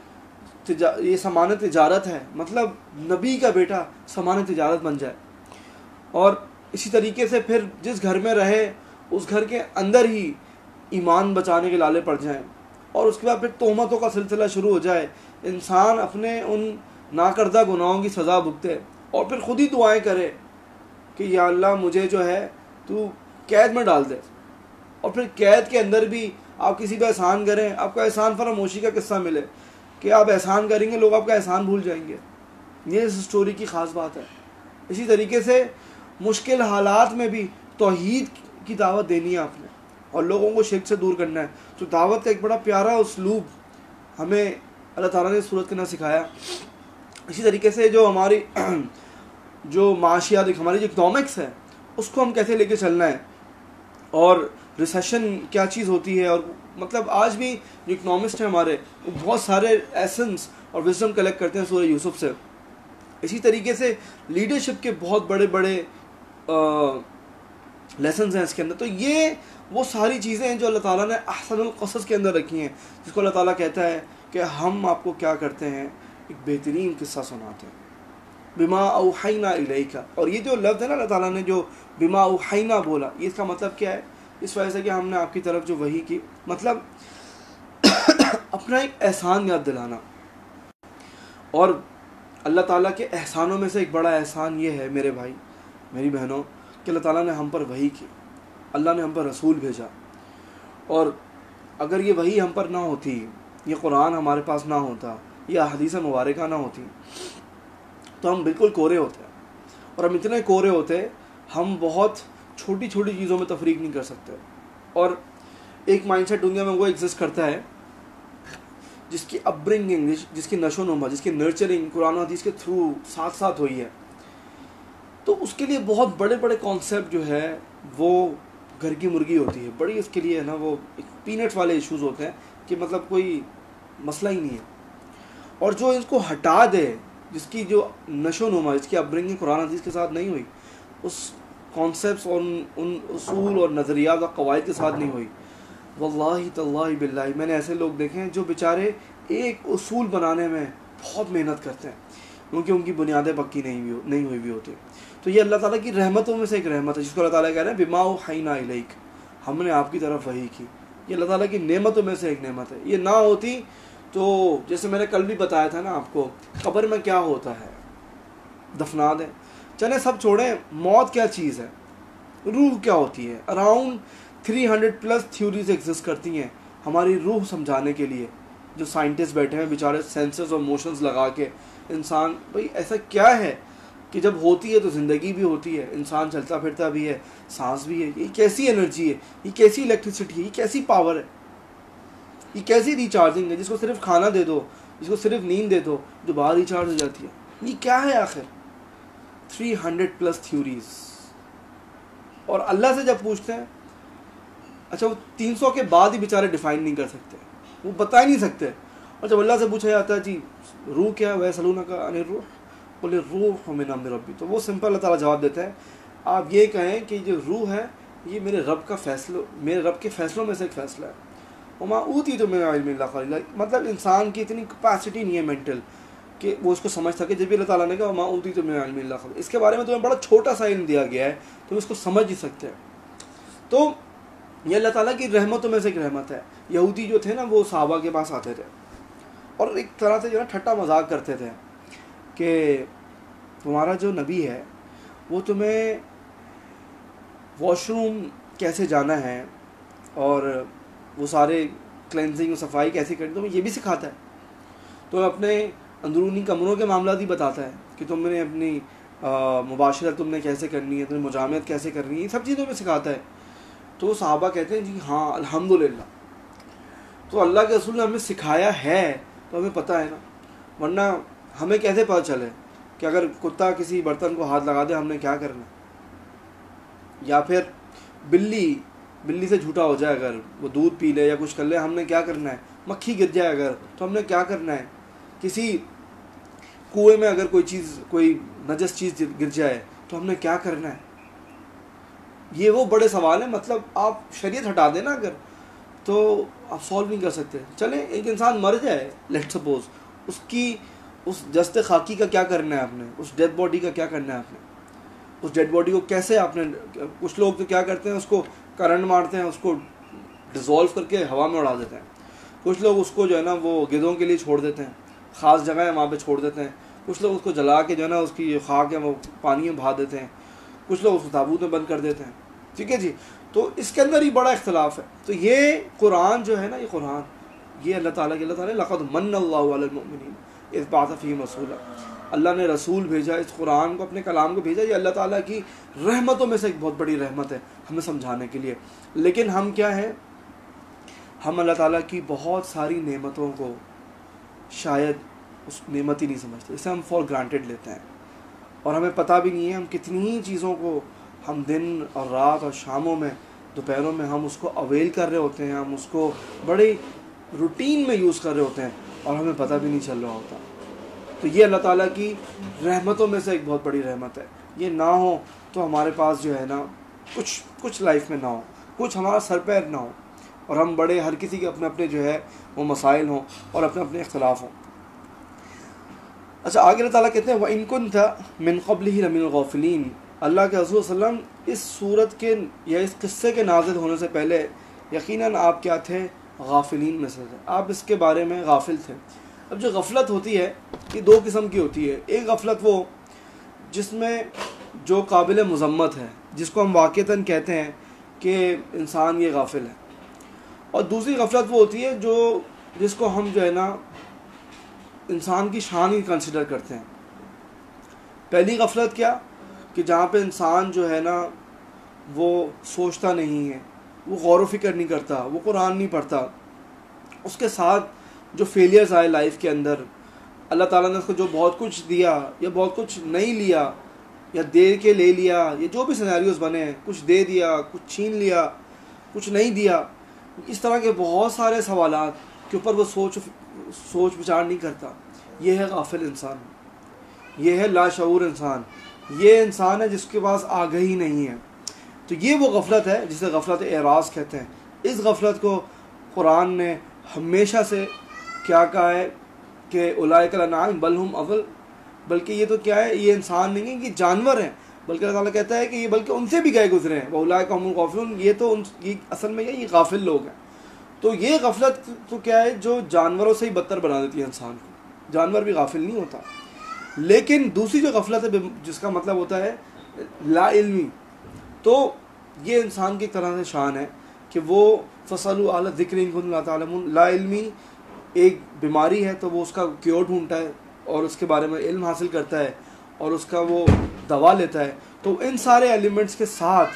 ये सामान तिजारत है, मतलब नबी का बेटा सामान तिजारत बन जाए। और इसी तरीके से फिर जिस घर में रहे उस घर के अंदर ही ईमान बचाने के लाले पड़ जाएं, और उसके बाद फिर तोहमतों का सिलसिला शुरू हो जाए, इंसान अपने उन नाकर्दा गुनाहों की सज़ा भुगते और फिर ख़ुद ही दुआएं करे कि या अल्लाह मुझे जो है तू कैद में डाल दे। और फिर कैद के अंदर भी आप किसी पर एहसान करें, आपका एहसान फरामोशी का किस्सा मिले कि आप एहसान करेंगे, लोग आपका एहसान भूल जाएंगे। ये इस स्टोरी की ख़ास बात है। इसी तरीके से मुश्किल हालात में भी तौहीद की दावत देनी है आपने और लोगों को शिर्क से दूर करना है। तो दावत का एक बड़ा प्यारा उसलूब हमें अल्लाह ताला ने सूरत के अंदर सिखाया। इसी तरीके से जो हमारी जो माशियात, हमारी जो इकनॉमिक्स है, उसको हम कैसे लेके चलना है, और रिसेशन क्या चीज़ होती है। और मतलब आज भी जो इकनॉमिस्ट हैं हमारे, वो बहुत सारे एसेंस और विजडम कलेक्ट करते हैं सूरह यूसुफ से। इसी तरीके से लीडरशिप के बहुत बड़े बड़े लेसन्स हैं इसके अंदर। तो ये वो सारी चीज़ें हैं जो अल्लाह ताला ने अहसनुल क़सस के अंदर रखी हैं, जिसको अल्लाह ताला कहता है कि हम आपको क्या करते हैं, एक बेहतरीन किस्सा सुनाते हैं, बिमा औहैना इलैका। और ये जो लफ्ज़ है ना, अल्लाह ताला ने जो बिमा औहैना बोला, ये इसका मतलब क्या है। इस वजह से कि हमने आपकी तरफ जो वही की, मतलब अपना एक एहसान याद दिलाना। और अल्लाह ताला के एहसानों में से एक बड़ा एहसान ये है मेरे भाई मेरी बहनों, कि अल्लाह ताला ने हम पर वही की, अल्लाह ने हम पर रसूल भेजा। और अगर ये वही हम पर ना होती, ये कुरान हमारे पास ना होता, या हदीस मुबारका ना होती, तो हम बिल्कुल कोरे होते। और हम इतने कोरे होते, हम बहुत छोटी छोटी चीज़ों में तफरीक नहीं कर सकते। और एक माइंडसेट दुनिया में वो एग्जिस्ट करता है जिसकी अपब्रिंगिंग, जिसकी नशो नुमा, जिसकी नर्चरिंग कुरान और हदीस के थ्रू साथ साथ हुई है। तो उसके लिए बहुत बड़े बड़े कॉन्सेप्ट जो है वो घर की मुर्गी होती है, बड़ी इसके लिए है ना वो पीनट्स वाले इश्यूज़ होते हैं कि मतलब कोई मसला ही नहीं है। और जो इसको हटा दे, जिसकी जो नशो नुमा, जिसकी अपब्रिंगिंग कुरान हदीस के साथ नहीं हुई, उस कॉन्सेप्ट्स और उन उसूल और नज़रियात और कवायद के साथ नहीं हुई, वल्लाही तल्लाही बिल्लाही मैंने ऐसे लोग देखे हैं जो बेचारे एक उसूल बनाने में बहुत मेहनत करते हैं, क्योंकि उनकी बुनियादें पक्की नहीं हुई भी होती। तो ये अल्लाह ताला की रहमतों में से एक रहमत है, जिसको अल्लाह ताला कह रहे हैं बिमा औहैना इलैक, हमने आपकी तरफ वही की। ये अल्लाह ताला की नेमतों में से एक नेमत है। ये ना होती तो जैसे मैंने कल भी बताया था ना आपको, कब्र में क्या होता है, दफना दें, चले सब छोड़ें, मौत क्या चीज़ है, रूह क्या होती है। अराउंड 300+ थ्योरीज एग्जिस्ट करती हैं हमारी रूह समझाने के लिए, जो साइंटिस्ट बैठे हैं बेचारे सेंसर्स और मोशंस लगा के, इंसान भाई ऐसा क्या है कि जब होती है तो ज़िंदगी भी होती है, इंसान चलता फिरता भी है, सांस भी है। ये कैसी एनर्जी है, ये कैसी इलेक्ट्रिसिटी है, ये कैसी पावर है। ये कैसी रिचार्जिंग है? जिसको सिर्फ खाना दे दो, जिसको सिर्फ नींद दे दो, जो बाहर रिचार्ज हो जाती है। ये क्या है आखिर? 300+ थ्योरीज। और अल्लाह से जब पूछते हैं, अच्छा वो 300 के बाद ही बेचारे डिफाइन नहीं कर सकते, वो बता ही नहीं सकते। और जब अल्लाह से पूछा जाता है जी रूह क्या है, वह सलूना का अनिर रूह, बोले रूह मिन अम्रि रब्बी, तो वो सिंपल अल्लाह ताला जवाब देते हैं, आप ये कहें कि जो रूह है ये मेरे रब का फैसला, मेरे रब के फैसलों में से एक फ़ैसला है। वमा ऊतीतु मिन इल्मि इल्ला क़लीला, मतलब इंसान की इतनी कैपेसिटी नहीं है मेंटल कि वो उसको समझ सके। जब भी अल्लाह ताला ने कहा वमा ऊतीतु मिन इल्मि इल्ला क़लीला, इसके बारे में तुम्हें बड़ा छोटा सा इल्म दिया गया है, तुम इसको समझ ही सकते हैं। तो ये अल्लाह ताला की रहमतों में से एक रहमत है। यहूदी जो थे ना, वो सहाबा के पास आते थे और एक तरह से जो है ठट्टा मजाक करते थे कि तुम्हारा जो नबी है वो तुम्हें वॉशरूम कैसे जाना है और वो सारे क्लेंजिंग सफाई कैसे करनी, तुम्हें ये भी सिखाता है। तो अपने अंदरूनी कमरों के मामला भी बताता है कि तुमने अपनी मुबाशरत तुमने कैसे करनी है, तुम्हें मुजामत कैसे करनी है, ये सब चीज़ें तुम्हें सिखाता है। तो सहाबा कहते हैं जी हाँ अल्हम्दुलिल्लाह, तो अल्लाह के रसूल ने हमें सिखाया है तो हमें पता है ना, वरना हमें कैसे पता चले कि अगर कुत्ता किसी बर्तन को हाथ लगा दे हमने क्या करना है, या फिर बिल्ली से झूठा हो जाए, अगर वो दूध पी ले या कुछ कर ले हमने क्या करना है, मक्खी गिर जाए अगर तो हमने क्या करना है, किसी कुएं में अगर कोई नजस चीज़ गिर जाए तो हमने क्या करना है। ये वो बड़े सवाल हैं, मतलब आप शरीयत हटा देना अगर तो आप सॉल्व नहीं कर सकते। चलें एक इंसान मर जाए, लेट सपोज, उसकी उस जस्ते खाकी का क्या करना है आपने, उस डेड बॉडी का क्या करना है आपने, उस डेड बॉडी को कैसे आपने, कुछ लोग तो क्या करते हैं उसको करंट मारते हैं, उसको डिज़ोल्व करके हवा में उड़ा देते हैं, कुछ लोग उसको जो है ना वो गिद्धों के लिए छोड़ देते हैं, ख़ास जगह है वहाँ पे छोड़ देते हैं, कुछ लोग उसको जला के जो है ना उसकी खाक है वो पानी में बहा देते हैं, कुछ लोग उसको ताबूत में बंद कर देते हैं। ठीक है जी, तो इसके अंदर ही बड़ा इख्तलाफ है। तो ये कुरान जो है ना, ये कुरान ये अल्लाह ताला ने लक़द मन्नल्लाहु अलल मुमिनीन इज़ बअसा फ़ीहिम रसूला, अल्लाह ने रसूल भेजा, इस कुरान को अपने कलाम को भेजा, ये अल्लाह ताला की रहमतों में से एक बहुत बड़ी रहमत है हमें समझाने के लिए। लेकिन हम क्या है, हम अल्लाह ताला की बहुत सारी नेमतों को शायद उस नेमत ही नहीं समझते, इसे हम फॉर ग्रांटेड लेते हैं और हमें पता भी नहीं है हम कितनी चीज़ों को हम दिन और रात और शामों में दोपहरों में हम उसको अवेल कर रहे होते हैं, हम उसको बड़े रूटीन में यूज़ कर रहे होते हैं और हमें पता भी नहीं चल रहा होता। तो ये अल्लाह ताला की रहमतों में से एक बहुत बड़ी रहमत है। ये ना हो तो हमारे पास जो है ना कुछ लाइफ में ना हो, कुछ हमारा सर पैर ना हो और हम बड़े हर किसी के अपने अपने जो है वो मसाइल हों और अपने अपने इख्तलाफ हों। अच्छा आगे अल्लाह ताला कहते हैं व इन कुन्ता मिन क़ब्लिही लमिनल गाफ़िलीन, अल्लाह के रसूल सल्लम इस सूरत के या इस किस्से के नाज़िल होने से पहले यकीनन आप क्या थे, गाफिलीन में से थे, आप इसके बारे में गाफिल थे। अब जो गफलत होती है ये दो किस्म की होती है, एक गफलत वो जिसमें जो काबिल मज़म्मत है, जिसको हम वाक़तन कहते हैं कि इंसान ये गाफिल है, और दूसरी गफलत वो होती है जो जिसको हम जो है ना इंसान की शान ही कंसिडर करते हैं। पहली गफलत क्या कि जहाँ पे इंसान जो है ना वो सोचता नहीं है, वो गौर व फिक्र नहीं करता, वो कुरान नहीं पढ़ता, उसके साथ जो फेलियर्स आए लाइफ के अंदर, अल्लाह ताला ने उसको जो बहुत कुछ दिया या बहुत कुछ नहीं लिया या दे के ले लिया, या जो भी सिनेरियोज बने, कुछ दे दिया, कुछ छीन लिया, कुछ नहीं दिया, इस तरह के बहुत सारे सवालात के ऊपर वो सोच विचार नहीं करता। ये है गाफिल इंसान, ये है लाशऊर इंसान, ये इंसान है जिसके पास आगाही नहीं है। तो ये वो गफलत है जिसे गफलत एराज़ कहते हैं। इस गफलत को कुरान ने हमेशा से क्या कहा है कि उलाइकल अनआम बल हुम अज़ल, बल्कि ये तो क्या है, ये इंसान नहीं है, ये जानवर हैं, बल्कि अल्लाह ताला कहता है कि ये बल्कि उनसे भी गए गुजरे हैं, उलाइका हुमुल गाफिलून, ये तो ये असल में ये गाफिल लोग हैं। तो ये गफलत तो क्या है जो जानवरों से ही बदतर बना देती है इंसान को, जानवर भी गाफिल नहीं होता। लेकिन दूसरी जो गफलत है जिसका मतलब होता है ला इल्मी, तो ये इंसान की तरह से शान है कि वो फसलु अला ज़िक्र इन कुंतुम ला तालमून, ला इल्मी एक बीमारी है तो वो उसका क्योर ढूंढता है और उसके बारे में इल्म हासिल करता है और उसका वो दवा लेता है। तो इन सारे एलिमेंट्स के साथ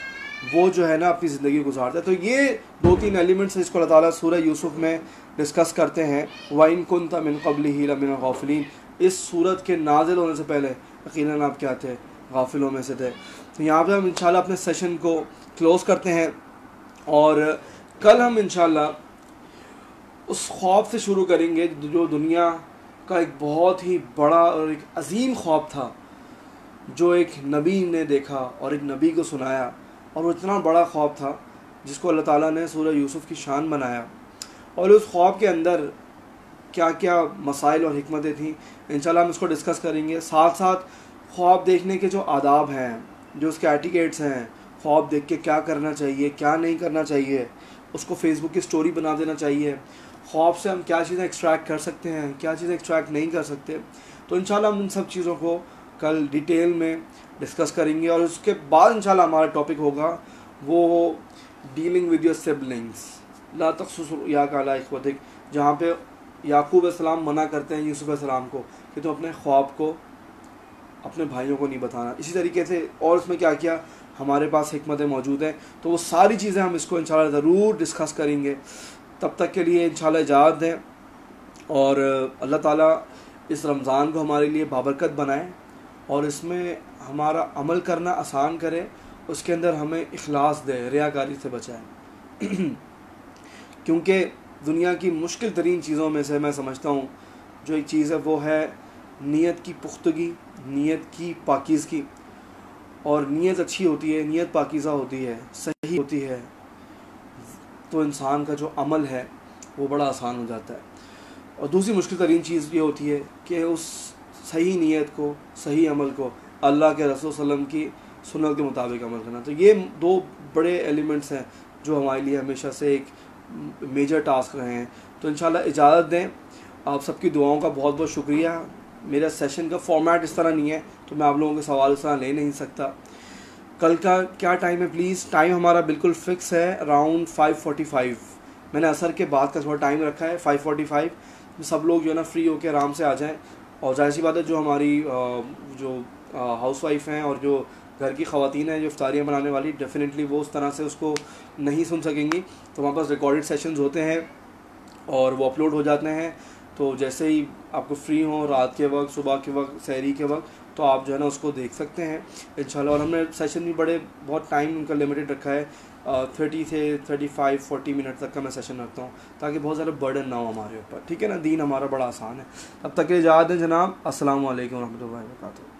वो जो है ना अपनी ज़िंदगी गुजारता है। तो ये 2-3 एलिमेंट्स इसको अल्लाह ताला सूरह यूसुफ में डिस्कस करते हैं। वाइन कुन्ता मिन क़ब्लिही लमिनल गाफ़िलीन, इस सूरत के नाजिल होने से पहले यकीनन आप क्या थे, गाफिलों में से थे। तो यहाँ पे हम इंशाल्लाह अपने सेशन को क्लोज़ करते हैं और कल हम इंशाल्लाह उस ख्वाब से शुरू करेंगे जो दुनिया का एक बहुत ही बड़ा और एक अजीम ख्वाब था, जो एक नबी ने देखा और एक नबी को सुनाया, और वो इतना बड़ा ख्वाब था जिसको अल्लाह ताला ने सूरह यूसुफ की शान बनाया। और उस ख्वाब के अंदर क्या क्या मसाइल और हिकमतें थी, इंशाल्लाह हम इसको डिस्कस करेंगे। साथ साथ ख्वाब देखने के जो आदाब हैं, जो उसके एटिकेट्स हैं, ख्वाब देख के क्या करना चाहिए, क्या नहीं करना चाहिए, उसको फेसबुक की स्टोरी बना देना चाहिए, ख्वाब से हम क्या चीज़ें एक्सट्रैक्ट कर सकते हैं, क्या चीज़ें एक्सट्रैक्ट नहीं कर सकते। तो इंशाल्लाह हम इन सब चीज़ों को कल डिटेल में डिस्कस करेंगे। और उसके बाद इंशाल्लाह हमारा टॉपिक होगा वो डीलिंग विद योर सिबलिंग्स ला तक़्सुस रुयाका अला इख्वतिक, जहाँ पे याकूब अलैहिस्सलाम मना करते हैं यूसुफ अलैहिस्सलाम को कि तुम अपने ख्वाब को अपने भाइयों को नहीं बताना। इसी तरीके से और उसमें क्या किया, हमारे पास हिकमतें मौजूद हैं। तो वो सारी चीज़ें हम इसको इंशाल्लाह ज़रूर डिस्कस करेंगे। तब तक के लिए इंशाल्लाह इजाज़त दें, और अल्लाह ताला इस रमज़ान को हमारे लिए बाबरकत बनाए और इसमें हमारा अमल करना आसान करे, उसके अंदर हमें इखलास दे, रियाकारी से बचाए। क्योंकि दुनिया की मुश्किल तरीन चीज़ों में से मैं समझता हूँ जो एक चीज़ है वो है नीयत की पुख्तगी, नीयत की पाकीज़गी। और नीयत अच्छी होती है, नीयत पाकीज़ा होती है, सही होती है, तो इंसान का जो अमल है वो बड़ा आसान हो जाता है। और दूसरी मुश्किल तरीन चीज़ ये होती है कि उस सही नीयत को, सही अमल को अल्लाह के रसूल सल्लल्लाहु अलैहि वसल्लम की सुन्नत के मुताबिक अमल करना। तो ये दो बड़े एलिमेंट्स हैं जो हमारे लिए हमेशा से एक मेजर टास्क रहे हैं। तो इंशाल्लाह इजाज़त दें। आप सबकी दुआओं का बहुत बहुत शुक्रिया। मेरा सेशन का फॉर्मेट इस तरह नहीं है तो मैं आप लोगों के सवाल इस तरह ले नहीं सकता। कल का क्या टाइम है प्लीज़, टाइम हमारा बिल्कुल फ़िक्स है अराउंड 5:45। मैंने असर के बाद का थोड़ा टाइम रखा है 5:45। सब लोग जो है ना फ्री होकर आराम से आ जाएं। और जाहिर सी बात है जो हमारी जो हाउस वाइफ हैं और जो घर की ख़वातीन हैं जो इफ्तारियाँ बनाने वाली, डेफिनेटली वो उस तरह से उसको नहीं सुन सकेंगी। तो हमारे पास रिकॉर्डेड सेशंस होते हैं और वो अपलोड हो जाते हैं। तो जैसे ही आपको फ्री हो, रात के वक्त, सुबह के वक्त, सहरी के वक्त, तो आप जो है ना उसको देख सकते हैं इंशाल्लाह। और हमने सेशन भी बहुत टाइम उनका लिमिटेड रखा है, 30 से 35-40 मिनट तक का मैं सेशन रखता हूँ, ताकि बहुत ज़्यादा बर्डन ना हो हमारे ऊपर। ठीक है ना, दीन हमारा बड़ा आसान है। तब तक के इजाज़त दें जनाब। अस्सलाम वालेकुम रहमतुल्लाहि व बरकातुहू।